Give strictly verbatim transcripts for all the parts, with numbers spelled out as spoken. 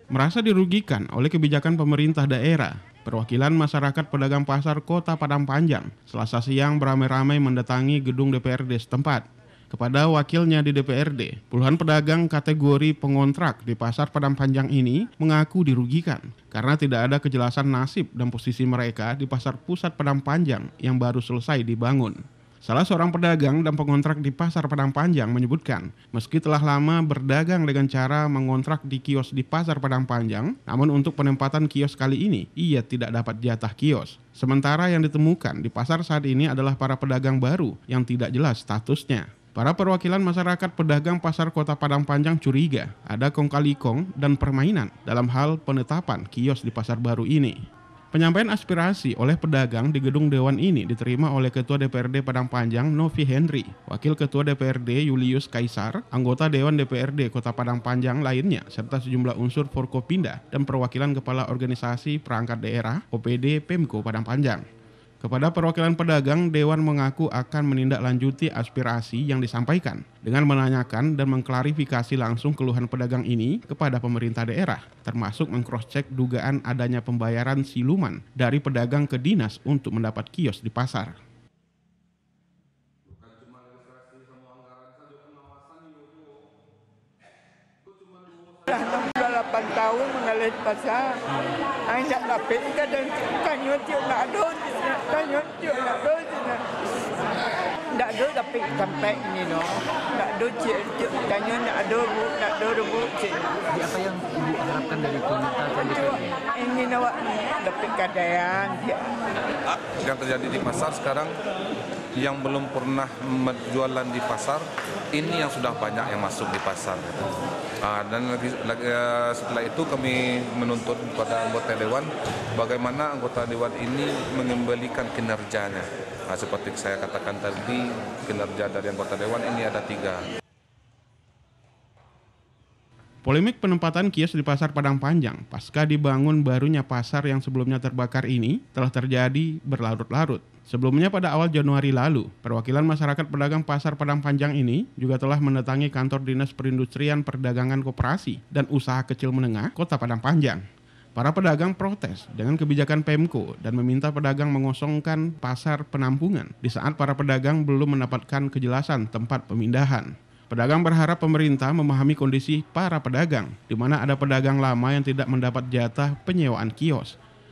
Merasa dirugikan oleh kebijakan pemerintah daerah, perwakilan masyarakat pedagang pasar Kota Padang Panjang Selasa siang beramai-ramai mendatangi gedung D P R D setempat. Kepada wakilnya di D P R D, puluhan pedagang kategori pengontrak di pasar Padang Panjang ini mengaku dirugikan karena tidak ada kejelasan nasib dan posisi mereka di pasar pusat Padang Panjang yang baru selesai dibangun. Salah seorang pedagang dan pengontrak di pasar Padang Panjang menyebutkan, meski telah lama berdagang dengan cara mengontrak di kios di pasar Padang Panjang, namun untuk penempatan kios kali ini, ia tidak dapat jatah kios. Sementara yang ditemukan di pasar saat ini adalah para pedagang baru yang tidak jelas statusnya. Para perwakilan masyarakat pedagang pasar Kota Padang Panjang curiga ada kong kali kong dan permainan dalam hal penetapan kios di pasar baru ini. Penyampaian aspirasi oleh pedagang di gedung Dewan ini diterima oleh Ketua D P R D Padang Panjang Novi Henry, Wakil Ketua D P R D Julius Kaisar, anggota Dewan D P R D Kota Padang Panjang lainnya, serta sejumlah unsur Forkopimda dan perwakilan Kepala Organisasi Perangkat Daerah O P D Pemko Padang Panjang. Kepada perwakilan pedagang, Dewan mengaku akan menindaklanjuti aspirasi yang disampaikan dengan menanyakan dan mengklarifikasi langsung keluhan pedagang ini kepada pemerintah daerah, termasuk mengcross-check dugaan adanya pembayaran siluman dari pedagang ke dinas untuk mendapat kios di pasar. delapan tahun mengalir pasar, hanya dapat kadang kanyut tiup nak ada, kanyut tiup nak ada, nak ada dapat sampai ini no, nak ada cik cik kanyut nak ada bu, nak ada bu cik. Jadi apa yang ibu harapkan dari pemerintah dan ingin awak dapat keadaan. Yang terjadi di pasar sekarang, yang belum pernah jualan di pasar, ini yang sudah banyak yang masuk di pasar. Ah, dan lagi, lagi, setelah itu kami menuntut kepada anggota Dewan bagaimana anggota Dewan ini mengembalikan kinerjanya. Nah, seperti saya katakan tadi, kinerja dari anggota Dewan ini ada tiga. Polemik penempatan kios di pasar Padang Panjang pasca dibangun barunya pasar yang sebelumnya terbakar ini telah terjadi berlarut-larut. Sebelumnya pada awal Januari lalu, perwakilan masyarakat pedagang pasar Padang Panjang ini juga telah mendatangi kantor Dinas Perindustrian Perdagangan Koperasi dan Usaha Kecil Menengah Kota Padang Panjang. Para pedagang protes dengan kebijakan Pemko dan meminta pedagang mengosongkan pasar penampungan di saat para pedagang belum mendapatkan kejelasan tempat pemindahan. Pedagang berharap pemerintah memahami kondisi para pedagang, di mana ada pedagang lama yang tidak mendapat jatah penyewaan kios.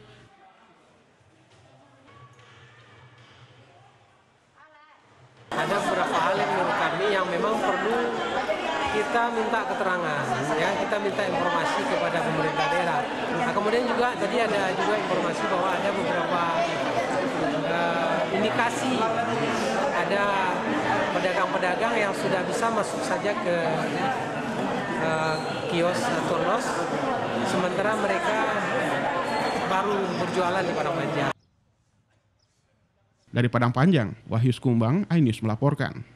Ada beberapa hal yang menurut kami yang memang perlu kita minta keterangan, ya kita minta informasi kepada pemerintah daerah. Nah, kemudian juga tadi ada juga informasi bahwa ada beberapa uh, indikasi ada pedagang-pedagang yang sudah bisa masuk saja ke uh, kios atau los, sementara mereka baru berjualan di Padang Panjang. Dari Padang Panjang, Wahyu Skumbang, iNews melaporkan.